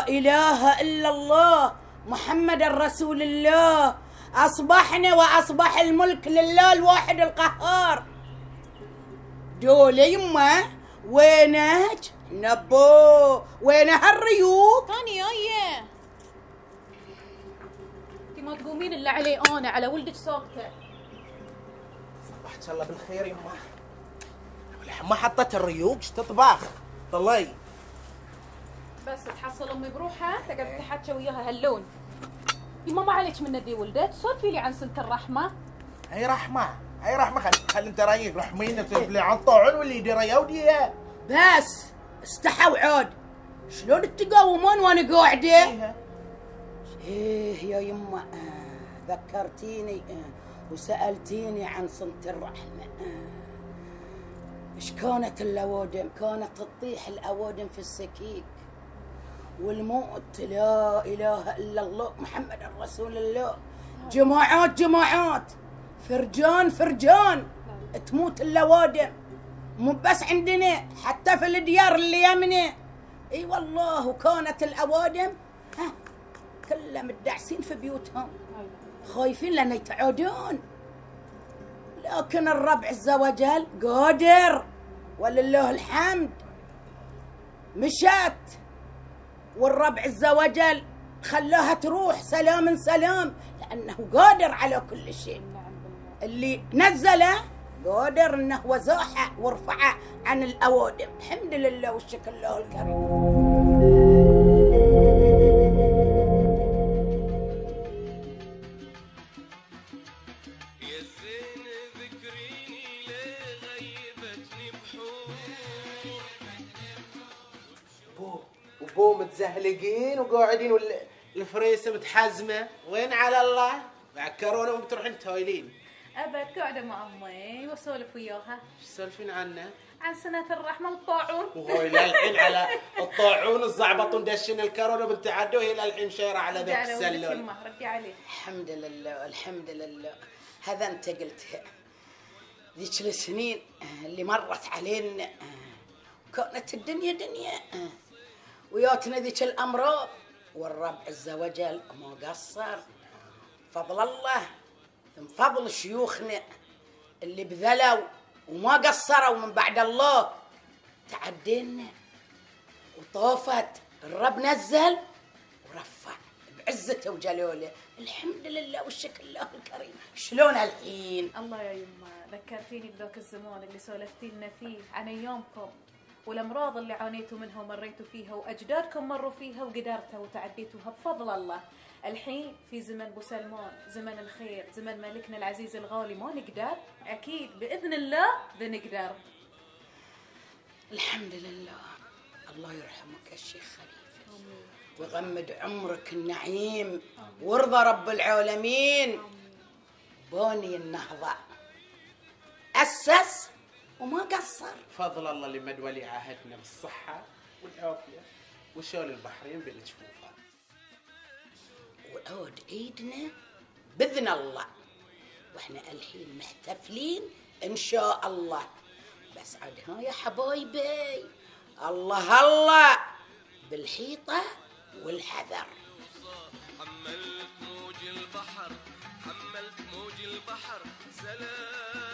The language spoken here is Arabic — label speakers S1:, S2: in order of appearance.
S1: لا إله إلا الله محمد رسول الله. أصبحنا وأصبح الملك لله الواحد القهار. دول يمه وينك؟ نبو وينها الريوق؟
S2: أنا جاية. انتي ما تقومين إلا علي أنا على ولدك ساكتة.
S3: صبحت الله بالخير يمه. ما حطت الريوق ايش تطبخ؟ طلي
S2: بس تحصل أمي بروحها تقعد تحكي وياها هاللون. يما ما عليك من ندي ولدك، سولفي لي عن سنة الرحمة.
S3: هي رحمة خلي انت رايق رحمين تسولفي عن طاعون واللي يدير وديها.
S1: بس استحوا عود. شلون تقاومون وانا قاعده؟ ايه يا يمه ذكرتيني وسالتيني عن صنة الرحمه. ايش كانت الاوادم؟ كانت تطيح الاوادم في السكيك والموت. لا اله الا الله محمد رسول الله. جماعات فرجان تموت الاوادم. مو بس عندنا حتى في الديار اللي يمنا. اي والله. وكانت الاوادم كلها متدعسين في بيوتهم خايفين لان يتعودون. لكن الرب عز وجل قادر ولله الحمد. مشت والرب عز وجل خلاها تروح سلام لأنه قادر على كل شيء. اللي نزله قادر انه وزاحه ورفعه عن الاوادم. الحمد لله والشكر له الكريم.
S3: وبو متزهلقين وقاعدين والفريسه متحزمه. وين على الله؟ بعد كورونا وبتروحين تايلين.
S2: أبد قاعدة مع أمي وأسولف وياها.
S3: ايش تسولفين عنه؟
S2: عن سنة الرحمة والطاعون.
S3: وهو للحين على الطاعون الزعبط دشين الكورونا بنت عدو. هي للحين شيره على ذاك السلول.
S2: ردي عليه.
S1: الحمد لله. هذا انت قلتها. ذيك السنين اللي مرت علينا كانت الدنيا دنيا وياتنا ذيك الامراض والرب عز وجل ما قصر. فضل الله من فضل شيوخنا اللي بذلوا وما قصروا من بعد الله. تعدينا وطافت. الرب نزل ورفع بعزته وجلاله. الحمد لله والشكر له الكريم. شلون الحين؟
S2: الله يا يما ذكرتيني بذاك الزمان اللي سولفتي لنا فيه عن ايامكم والامراض اللي عانيتوا منها ومريتوا فيها واجدادكم مروا فيها وقدرتوا وتعديتوها بفضل الله. الحين في زمن ابو سلمان، زمن الخير، زمن ملكنا العزيز الغالي. ما نقدر؟ اكيد باذن الله بنقدر.
S1: الحمد لله. الله يرحمك يا شيخ خليفه ويغمد عمرك النعيم وارضى رب العالمين. باني النهضه اسس وما قصر.
S3: فضل الله اللي مد ولي عهدنا بالصحه والعافيه وشال البحرين بالجفوفه.
S1: وعود عيدنا باذن الله واحنا الحين محتفلين ان شاء الله. بس عاد ها يا حبايبي الله بالحيطه والحذر.
S4: حملت موج البحر سلام.